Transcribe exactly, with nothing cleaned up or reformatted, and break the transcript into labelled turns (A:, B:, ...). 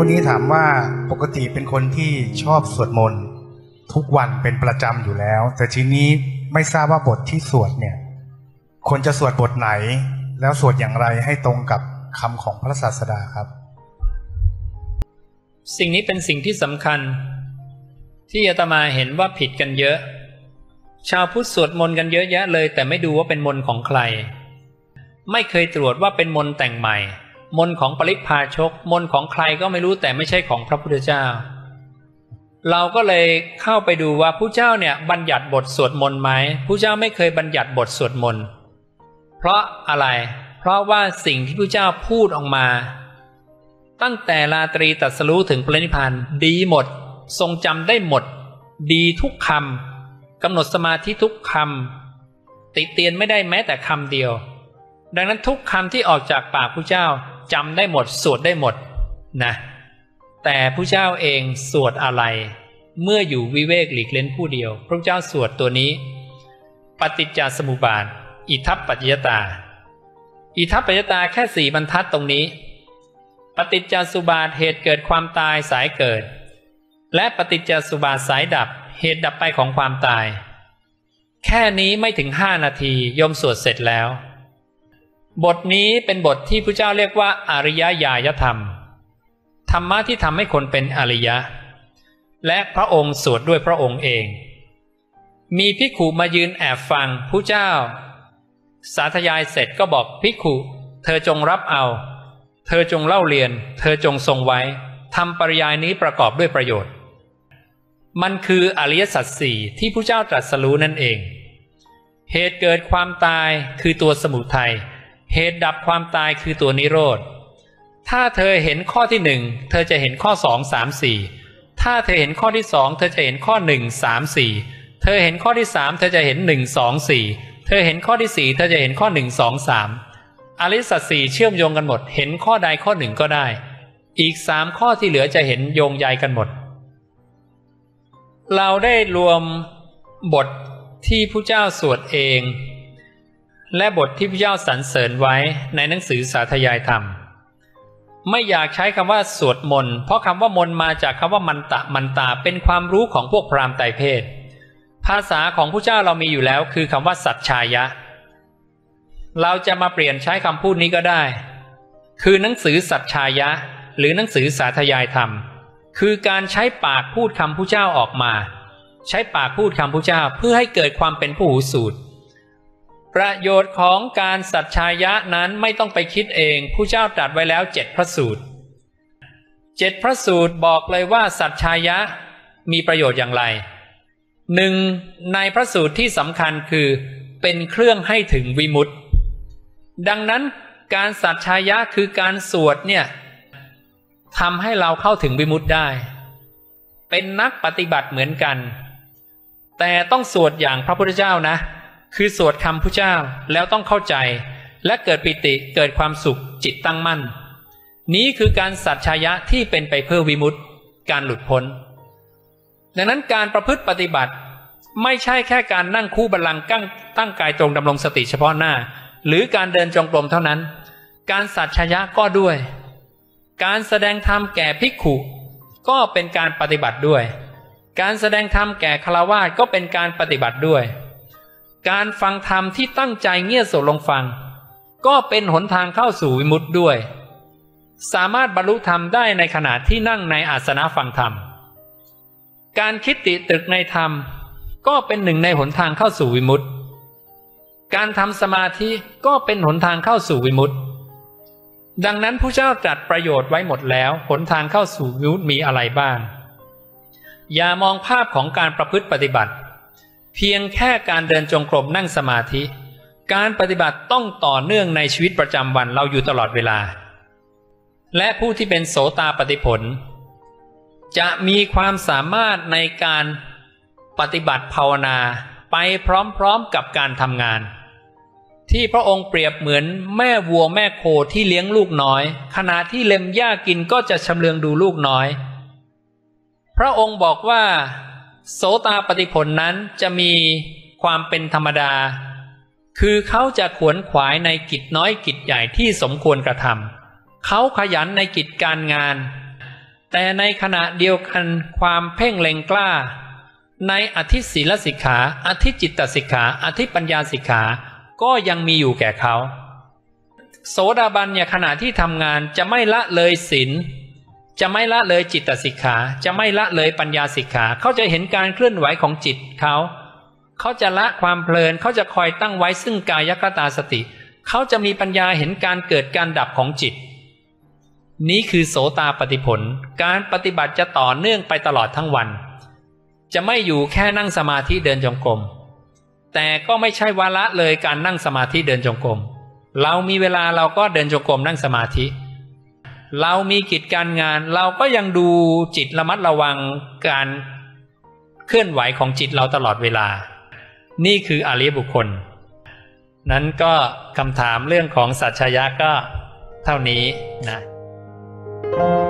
A: คนนี้ถามว่าปกติเป็นคนที่ชอบสวดมนต์ทุกวันเป็นประจำอยู่แล้วแต่ทีนี้ไม่ทราบว่าบทที่สวดเนี่ยควรจะสวดบทไหนแล้วสวดอย่างไรให้ตรงกับคำของพระศาสดาครับ
B: สิ่งนี้เป็นสิ่งที่สำคัญที่อาตมาเห็นว่าผิดกันเยอะชาวพุทธสวดมนต์กันเยอะแยะเลยแต่ไม่ดูว่าเป็นมนต์ของใครไม่เคยตรวจว่าเป็นมนต์แต่งใหม่มนต์ของปริพาชกมนต์ของใครก็ไม่รู้แต่ไม่ใช่ของพระพุทธเจ้าเราก็เลยเข้าไปดูว่าผู้เจ้าเนี่ยบัญญัติบทสวดมนต์ไหมผู้เจ้าไม่เคยบัญญัติบทสวดมนต์เพราะอะไรเพราะว่าสิ่งที่ผู้เจ้าพูดออกมาตั้งแต่ราตรีตรัสรู้ถึงปรินิพพานดีหมดทรงจำได้หมดดีทุกคำกำหนดสมาธิทุกคำติเตียนไม่ได้แม้แต่คำเดียวดังนั้นทุกคำที่ออกจากปากผู้เจ้าจำได้หมดสวดได้หมดนะแต่ผู้เจ้าเองสวดอะไรเมื่ออยู่วิเวกหลีกเล่นผู้เดียวพระเจ้าสวดตัวนี้ปฏิจจสมุปบาทอิทัปปัจจยตาอิทัปปัจจยตาแค่สี่บรรทัดตรงนี้ปฏิจจสมุปบาทเหตุเกิดความตายสายเกิดและปฏิจจสมุปบาทสายดับเหตุดับไปของความตายแค่นี้ไม่ถึงห้านาทีโยมสวดเสร็จแล้วบทนี้เป็นบทที่พระเจ้าเรียกว่าอริยญาณธรรมธรรมะที่ทำให้คนเป็นอริยะและพระองค์สวดด้วยพระองค์เองมีภิกขุมายืนแอบฟังผู้เจ้าสาธยายเสร็จก็บอกภิกขุเธอจงรับเอาเธอจงเล่าเรียนเธอจงทรงไว้ทำปริยายนี้ประกอบด้วยประโยชน์มันคืออริยสัจสี่ที่ผู้เจ้าตรัสรู้นั่นเองเหตุเกิดความตายคือตัวสมุทัยเหตุดับความตายคือตัวนิโรธถ้าเธอเห็นข้อที่หนึ่งเธอจะเห็นข้อสองสามสี่ถ้าเธอเห็นข้อที่สองเธอจะเห็นข้อหนึ่งสามสี่เธอเห็นข้อที่สามเธอจะเห็นหนึ่งสองสี่เธอเห็นข้อที่สี่เธอจะเห็นข้อหนึ่งสองสามอริยสัจสี่เชื่อมโยงกันหมดเห็นข้อใดข้อหนึ่งก็ได้อีกสามข้อที่เหลือจะเห็นโยงใยกันหมดเราได้รวมบทที่พระเจ้าสวดเองและบทที่พระเจ้าสรรเสริญไว้ในหนังสือสาธยายธรรมไม่อยากใช้คำว่าสวดมนต์เพราะคำว่ามนต์มาจากคำว่ามันตะมันตาเป็นความรู้ของพวกพราหมณ์ไตรเพศภาษาของพระเจ้าเรามีอยู่แล้วคือคำว่าสัจฉายะเราจะมาเปลี่ยนใช้คำพูดนี้ก็ได้คือหนังสือสัจฉายะหรือหนังสือสาธยายธรรมคือการใช้ปากพูดคำพระเจ้าออกมาใช้ปากพูดคำพระเจ้าเพื่อให้เกิดความเป็นผู้หูสูตรประโยชน์ของการสัจฉายะนั้นไม่ต้องไปคิดเองผู้เจ้าตรัสไว้แล้วเจ็ดพระสูตรเจ็ดพระสูตรบอกเลยว่าสัจฉายะมีประโยชน์อย่างไรหนึ่งในพระสูตรที่สำคัญคือเป็นเครื่องให้ถึงวิมุตติดังนั้นการสัจฉายะคือการสวดเนี่ยทำให้เราเข้าถึงวิมุตติได้เป็นนักปฏิบัติเหมือนกันแต่ต้องสวดอย่างพระพุทธเจ้านะคือสวดคำพระเจ้าแล้วต้องเข้าใจและเกิดปิติเกิดความสุขจิตตั้งมั่นนี้คือการสัจฉายะที่เป็นไปเพื่อวิมุตติการหลุดพ้นดังนั้นการประพฤติปฏิบัติไม่ใช่แค่การนั่งคู่บัลลังก์ตั้งกายตรงดำรงสติเฉพาะหน้าหรือการเดินจงกรมเท่านั้นการสัจฉายะก็ด้วยการแสดงธรรมแก่ภิกขุก็เป็นการปฏิบัติด้วยการแสดงธรรมแก่ฆราวาสก็เป็นการปฏิบัติด้วยการฟังธรรมที่ตั้งใจเงี่ยโสดลงฟังก็เป็นหนทางเข้าสู่วิมุตติด้วยสามารถบรรลุธรรมได้ในขณะที่นั่งในอาสนะฟังธรรมการคิดติตรึกในธรรมก็เป็นหนึ่งในหนทางเข้าสู่วิมุตติการทำสมาธิก็เป็นหนทางเข้าสู่วิมุตติดังนั้นผู้เจ้าตรัสประโยชน์ไว้หมดแล้วหนทางเข้าสู่วิมุตติมีอะไรบ้างอย่ามองภาพของการประพฤติปฏิบัติเพียงแค่การเดินจงกรมนั่งสมาธิการปฏิบัติต้องต่อเนื่องในชีวิตประจำวันเราอยู่ตลอดเวลาและผู้ที่เป็นโสตาปัตติผลจะมีความสามารถในการปฏิบัติภาวนาไปพร้อมๆกับการทำงานที่พระองค์เปรียบเหมือนแม่วัวแม่โคที่เลี้ยงลูกน้อยขณะที่เล็มหญ้ากินก็จะชำเลืองดูลูกน้อยพระองค์บอกว่าโสตาปัตติผลนั้นจะมีความเป็นธรรมดาคือเขาจะขวนขวายในกิจน้อยกิจใหญ่ที่สมควรกระทำเขาขยันในกิจการงานแต่ในขณะเดียวกันความเพ่งเล็งกล้าในอธิศีลสิกขาอธิจิตตสิกขาอธิปัญญาสิกขาก็ยังมีอยู่แก่เขาโสดาบันเนี่ยขณะที่ทำงานจะไม่ละเลยศีลจะไม่ละเลยจิตตสิกขาจะไม่ละเลยปัญญาสิกขาเขาจะเห็นการเคลื่อนไหวของจิตเขาเขาจะละความเพลินเขาจะคอยตั้งไว้ซึ่งกายคตาสติเขาจะมีปัญญาเห็นการเกิดการดับของจิตนี้คือโสตาปัตติผลการปฏิบัติจะต่อเนื่องไปตลอดทั้งวันจะไม่อยู่แค่นั่งสมาธิเดินจงกรมแต่ก็ไม่ใช่วาระเลยการนั่งสมาธิเดินจงกรมเรามีเวลาเราก็เดินจงกรมนั่งสมาธิเรามีกิจการงานเราก็ยังดูจิตระมัดระวังการเคลื่อนไหวของจิตเราตลอดเวลานี่คืออริยบุคคลนั้นก็คำถามเรื่องของสัจฉายะก็เท่านี้นะ